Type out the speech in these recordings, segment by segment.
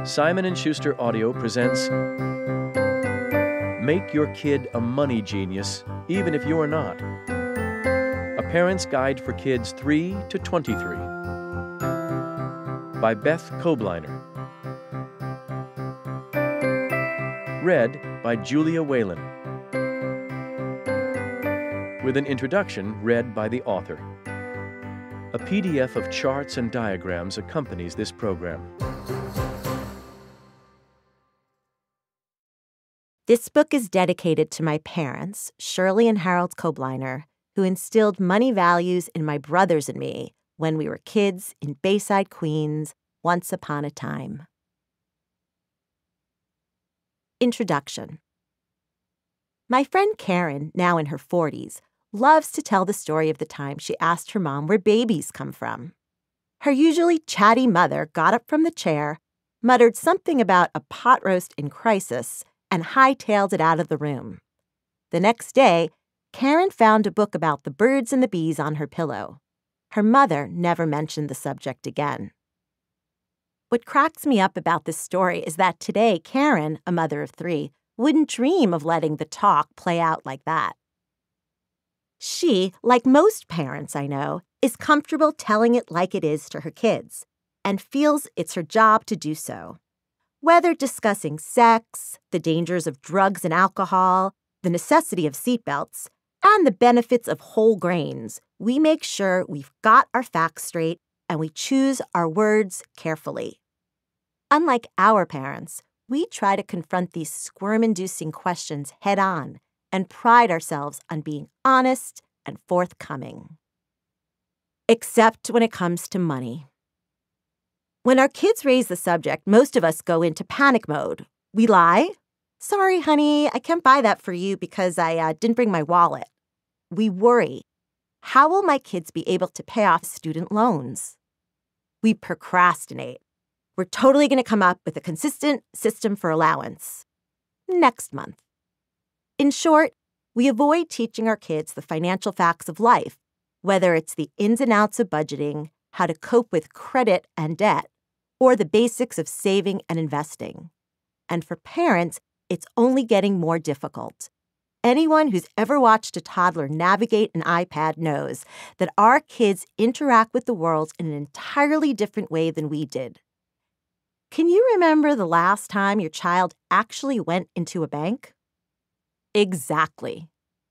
Simon & Schuster Audio presents Make Your Kid a Money Genius, Even If You're Not. A Parent's Guide for Kids 3 to 23. By Beth Kobliner. Read by Julia Whelan. With an introduction read by the author. A PDF of charts and diagrams accompanies this program. This book is dedicated to my parents, Shirley and Harold Kobliner, who instilled money values in my brothers and me when we were kids in Bayside, Queens, once upon a time. Introduction. My friend Karen, now in her 40s, loves to tell the story of the time she asked her mom where babies come from. Her usually chatty mother got up from the chair, muttered something about a pot roast in crisis, and hightailed it out of the room. The next day, Karen found a book about the birds and the bees on her pillow. Her mother never mentioned the subject again. What cracks me up about this story is that today Karen, a mother of 3, wouldn't dream of letting the talk play out like that. She, like most parents I know, is comfortable telling it like it is to her kids and feels it's her job to do so. Whether discussing sex, the dangers of drugs and alcohol, the necessity of seatbelts, and the benefits of whole grains, we make sure we've got our facts straight and we choose our words carefully. Unlike our parents, we try to confront these squirm-inducing questions head-on and pride ourselves on being honest and forthcoming. Except when it comes to money. When our kids raise the subject, most of us go into panic mode. We lie. Sorry, honey, I can't buy that for you because I didn't bring my wallet. We worry. How will my kids be able to pay off student loans? We procrastinate. We're totally going to come up with a consistent system for allowance. Next month. In short, we avoid teaching our kids the financial facts of life, whether it's the ins and outs of budgeting, how to cope with credit and debt, or the basics of saving and investing. And for parents, it's only getting more difficult. Anyone who's ever watched a toddler navigate an iPad knows that our kids interact with the world in an entirely different way than we did. Can you remember the last time your child actually went into a bank? Exactly.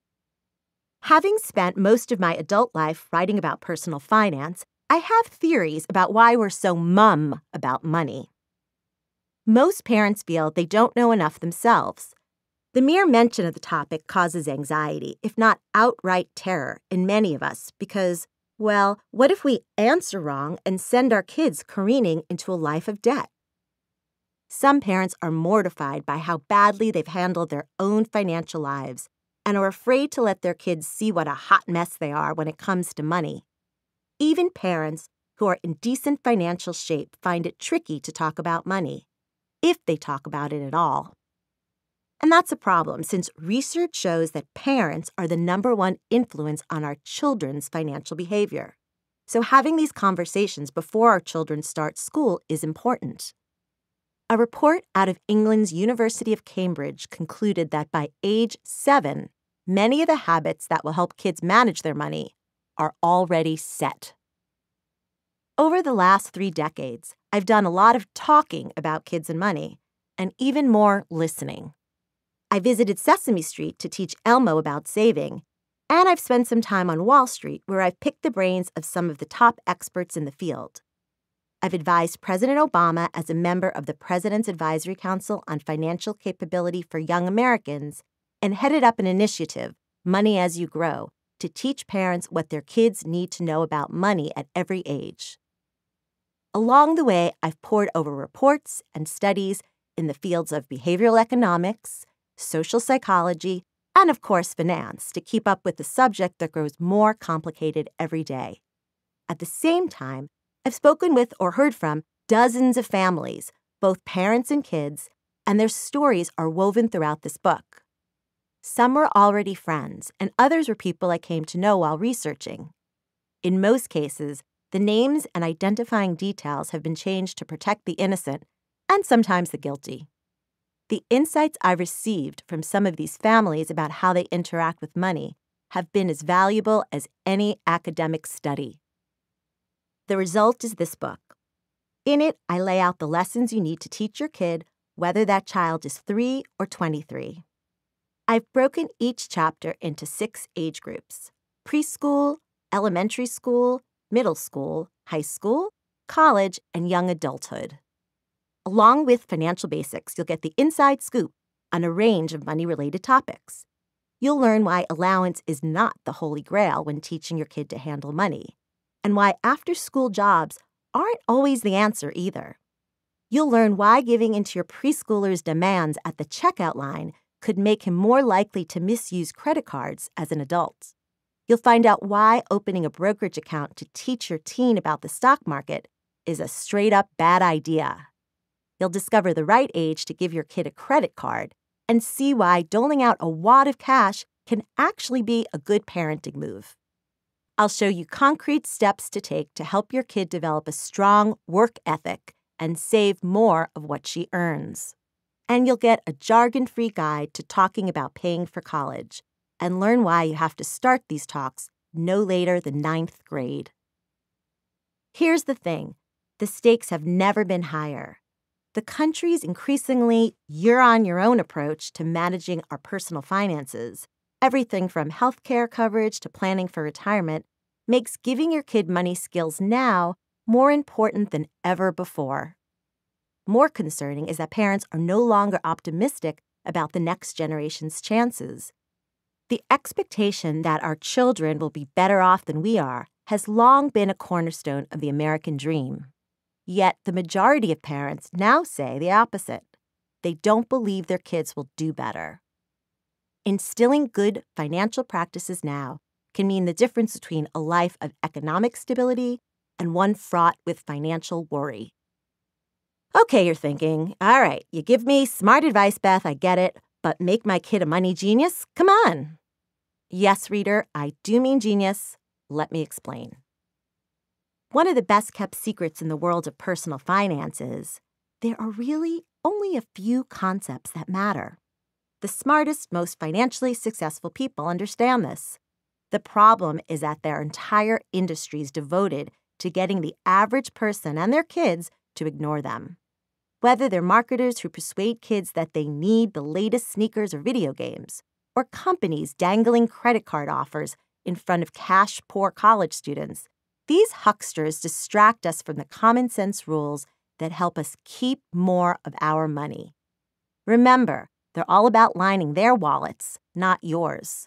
Having spent most of my adult life writing about personal finance, I have theories about why we're so mum about money. Most parents feel they don't know enough themselves. The mere mention of the topic causes anxiety, if not outright terror, in many of us because, well, what if we answer wrong and send our kids careening into a life of debt? Some parents are mortified by how badly they've handled their own financial lives and are afraid to let their kids see what a hot mess they are when it comes to money. Even parents who are in decent financial shape find it tricky to talk about money, if they talk about it at all. And that's a problem since research shows that parents are the #1 influence on our children's financial behavior. So having these conversations before our children start school is important. A report out of England's University of Cambridge concluded that by age 7, many of the habits that will help kids manage their money are already set. Over the last 3 decades, I've done a lot of talking about kids and money, and even more listening. I visited Sesame Street to teach Elmo about saving, and I've spent some time on Wall Street where I've picked the brains of some of the top experts in the field. I've advised President Obama as a member of the President's Advisory Council on Financial Capability for Young Americans and headed up an initiative, Money as You Grow, to teach parents what their kids need to know about money at every age. Along the way, I've pored over reports and studies in the fields of behavioral economics, social psychology, and of course finance to keep up with the subject that grows more complicated every day. At the same time, I've spoken with or heard from dozens of families, both parents and kids, and their stories are woven throughout this book. Some were already friends, and others were people I came to know while researching. In most cases, the names and identifying details have been changed to protect the innocent, and sometimes the guilty. The insights I've received from some of these families about how they interact with money have been as valuable as any academic study. The result is this book. In it, I lay out the lessons you need to teach your kid, whether that child is 3 or 23. I've broken each chapter into 6 age groups: preschool, elementary school, middle school, high school, college, and young adulthood. Along with financial basics, you'll get the inside scoop on a range of money-related topics. You'll learn why allowance is not the holy grail when teaching your kid to handle money, and why after-school jobs aren't always the answer either. You'll learn why giving into your preschooler's demands at the checkout line could make him more likely to misuse credit cards as an adult. You'll find out why opening a brokerage account to teach your teen about the stock market is a straight-up bad idea. You'll discover the right age to give your kid a credit card and see why doling out a wad of cash can actually be a good parenting move. I'll show you concrete steps to take to help your kid develop a strong work ethic and save more of what she earns. And you'll get a jargon-free guide to talking about paying for college and learn why you have to start these talks no later than 9th grade. Here's the thing. The stakes have never been higher. The country's increasingly you're-on-your-own approach to managing our personal finances, everything from healthcare coverage to planning for retirement, makes giving your kid money skills now more important than ever before. More concerning is that parents are no longer optimistic about the next generation's chances. The expectation that our children will be better off than we are has long been a cornerstone of the American dream. Yet the majority of parents now say the opposite. They don't believe their kids will do better. Instilling good financial practices now can mean the difference between a life of economic stability and one fraught with financial worry. Okay, you're thinking, all right, you give me smart advice, Beth, I get it, but make my kid a money genius? Come on. Yes, reader, I do mean genius. Let me explain. One of the best-kept secrets in the world of personal finance is there are really only a few concepts that matter. The smartest, most financially successful people understand this. The problem is that there are entire industries devoted to getting the average person and their kids to ignore them. Whether they're marketers who persuade kids that they need the latest sneakers or video games, or companies dangling credit card offers in front of cash-poor college students, these hucksters distract us from the common-sense rules that help us keep more of our money. Remember, they're all about lining their wallets, not yours.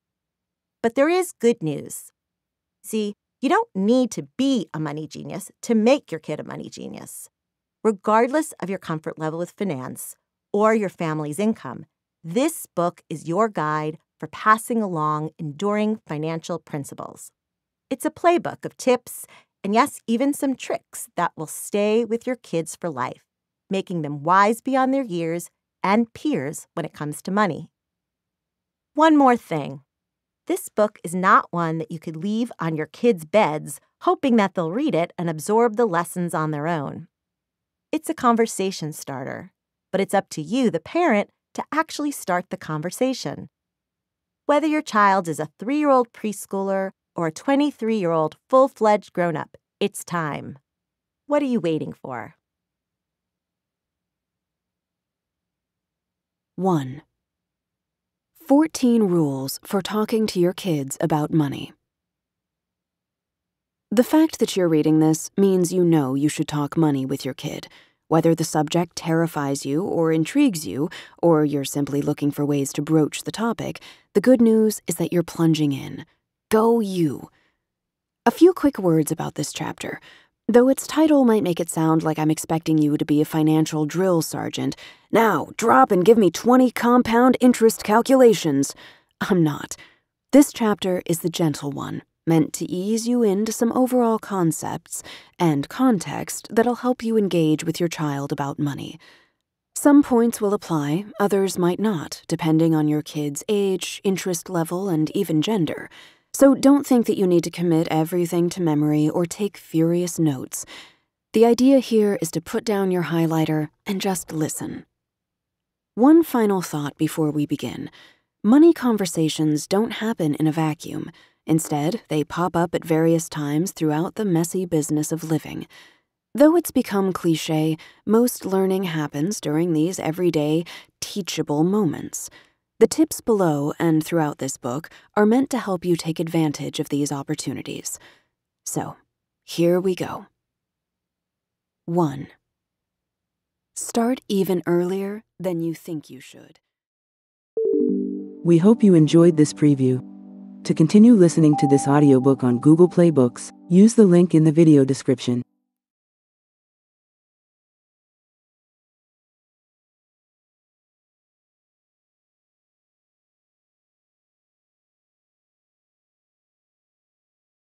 But there is good news. See, you don't need to be a money genius to make your kid a money genius. Regardless of your comfort level with finance or your family's income, this book is your guide for passing along enduring financial principles. It's a playbook of tips and, yes, even some tricks that will stay with your kids for life, making them wise beyond their years and peers when it comes to money. One more thing. This book is not one that you could leave on your kids' beds hoping that they'll read it and absorb the lessons on their own. It's a conversation starter, but it's up to you, the parent, to actually start the conversation. Whether your child is a 3-year-old preschooler or a 23-year-old full-fledged grown-up, it's time. What are you waiting for? 1. 14 rules for talking to your kids about money. The fact that you're reading this means you know you should talk money with your kid. Whether the subject terrifies you or intrigues you, or you're simply looking for ways to broach the topic, the good news is that you're plunging in. Go you. A few quick words about this chapter. Though its title might make it sound like I'm expecting you to be a financial drill sergeant. Now, drop and give me 20 compound interest calculations. I'm not. This chapter is the gentle one, meant to ease you into some overall concepts and context that'll help you engage with your child about money. Some points will apply, others might not, depending on your kid's age, interest level, and even gender. So don't think that you need to commit everything to memory or take furious notes. The idea here is to put down your highlighter and just listen. One final thought before we begin. Money conversations don't happen in a vacuum. Instead, they pop up at various times throughout the messy business of living. Though it's become cliché, most learning happens during these everyday, teachable moments. The tips below and throughout this book are meant to help you take advantage of these opportunities. So, here we go. 1. Start even earlier than you think you should. We hope you enjoyed this preview. To continue listening to this audiobook on Google Play Books, use the link in the video description.